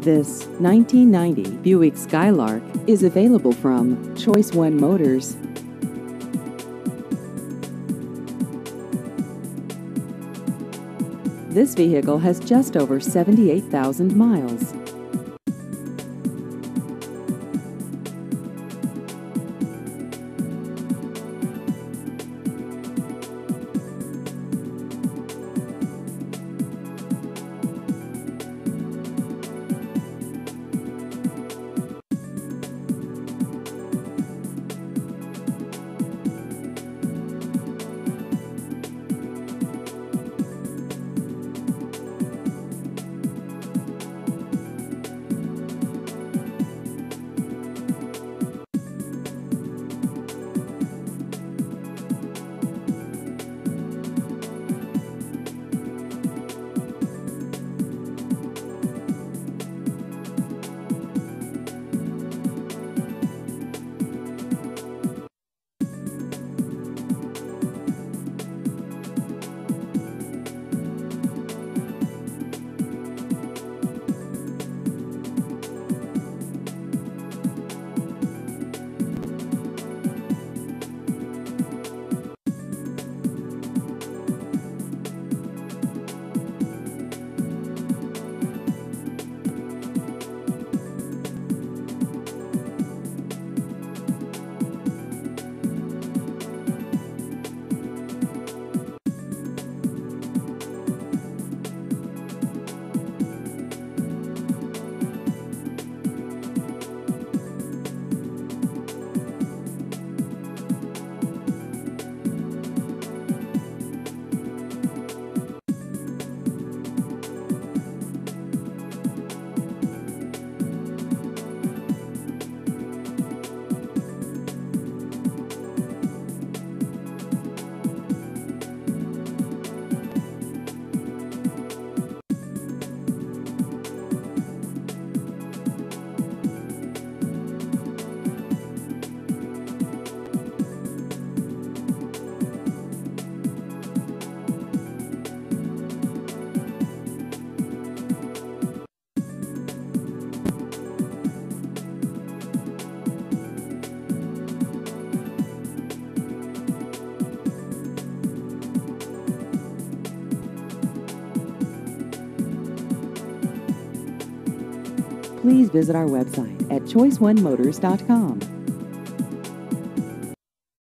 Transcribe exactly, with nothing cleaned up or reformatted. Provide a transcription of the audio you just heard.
This nineteen ninety Buick Skylark is available from Choice One Motors. This vehicle has just over seventy-eight thousand miles. Please visit our website at choice one motors dot com.